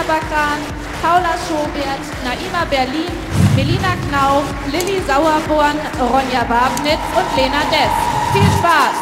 Oberkran, Paula Schobert, Naima Berlin, Melina Knauf, Lilly Sauerborn, Ronja Wabnitz und Lena Dess. Viel Spaß!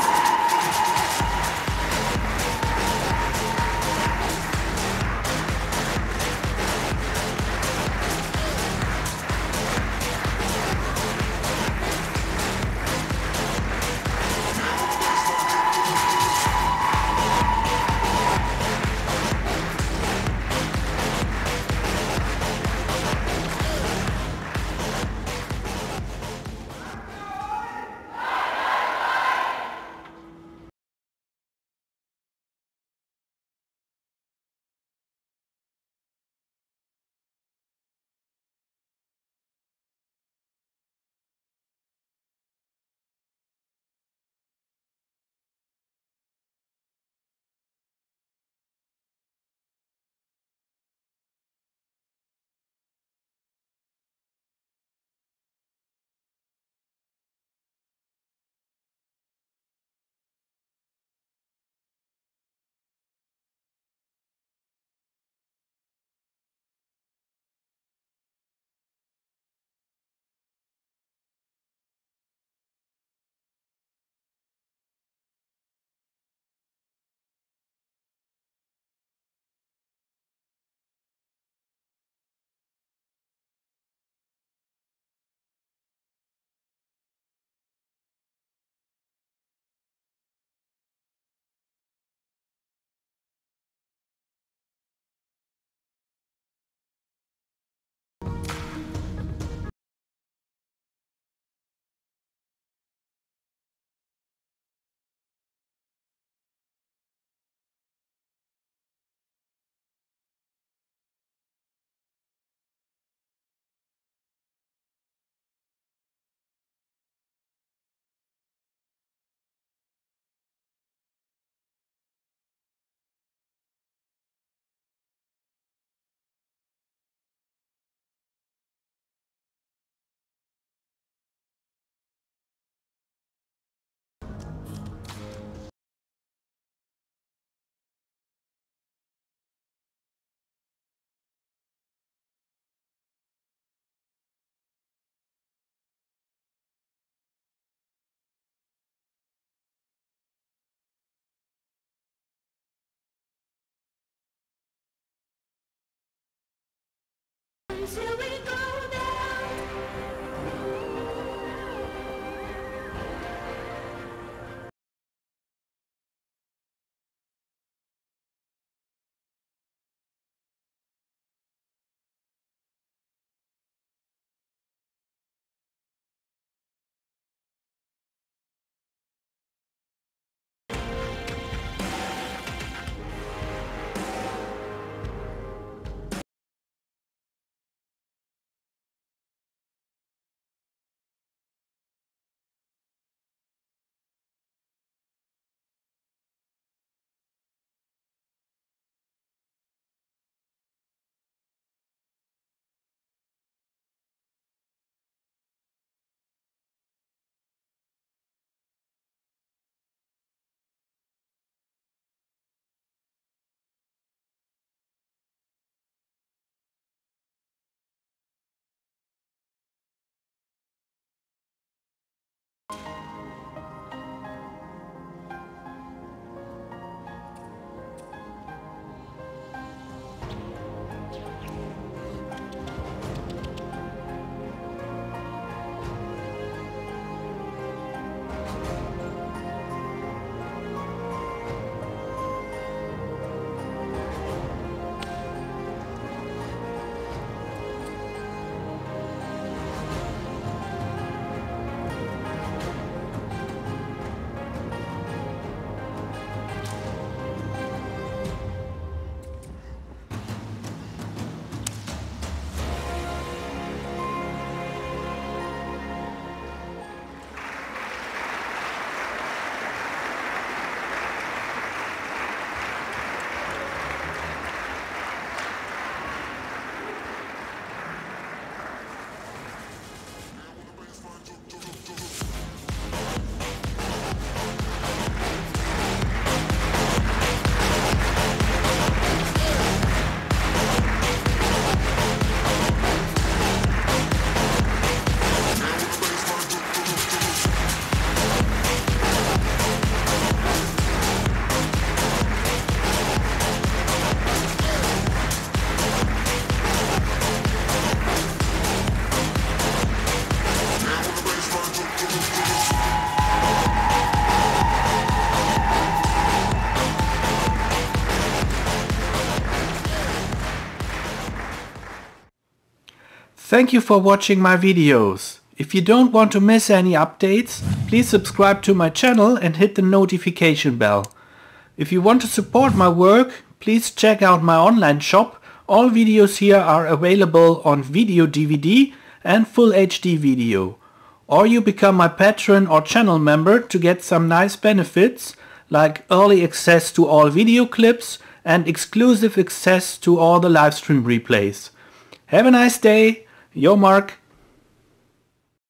Thank you for watching my videos. If you don't want to miss any updates, please subscribe to my channel and hit the notification bell. If you want to support my work, please check out my online shop. All videos here are available on video DVD and full HD video. Or you become my patron or channel member to get some nice benefits like early access to all video clips and exclusive access to all the livestream replays. Have a nice day. Your Mark.